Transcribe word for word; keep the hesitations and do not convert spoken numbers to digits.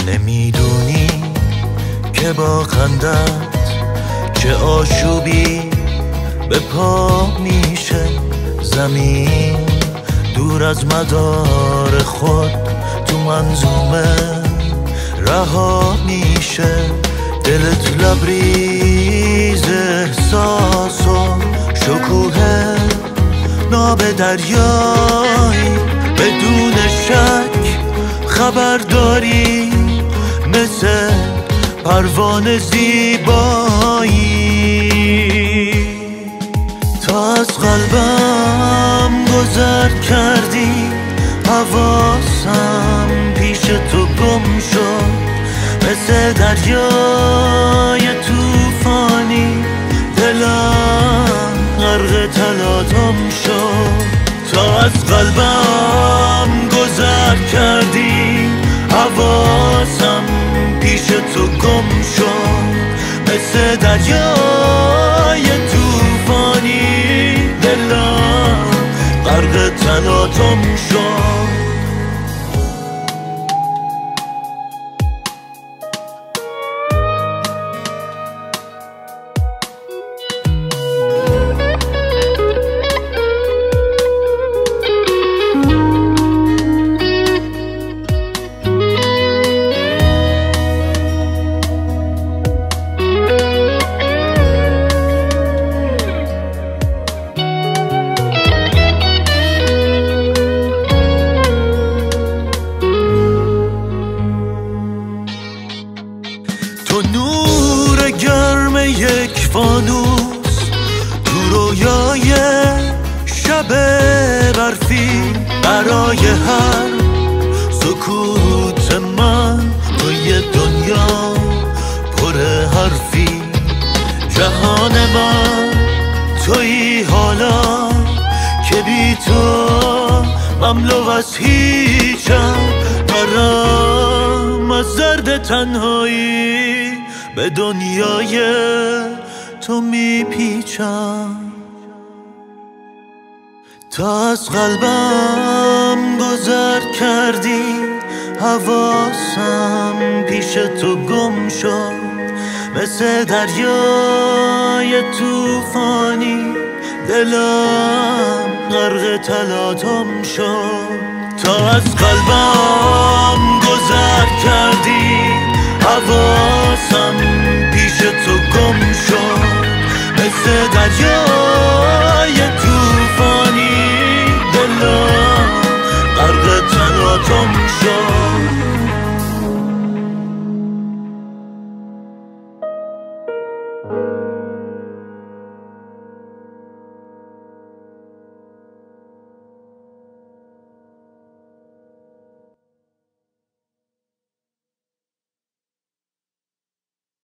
نمیدونی که با خندت چه آشوبی به پا میشه زمین، دور از مدار خود تو منظومه رها میشه. دلت لبریز احساس و شکوه ناب دریایی، بدون شک خبرداری مثل پروانه زیبایی. تا از قلبم گذر کردی حواسم پیش تو گم شد، مثل دریای توفانی دلم غرق تلاطم شد. تا از قلبم گذر کردی حواسم پیش تو گم شد، مثل دریای توفانی دلم غرق تلاطم شد. تو نور گرم یک فانوس تو رویای شب برفی، برای هر سکوت من توی دنیا پر حرفی. جهان من توی حالا که بی تو مملو از هیچم، دارم از درد تنهایی به دنیای تو میپیچم. تا از قلبم گذر کردی حواسم پیش تو گم شد، مثل دریای توفانی دلم غرق تلاطم شد. تا از قلبم گذر کردی حواسم پیش تو گم شد، مثل دریا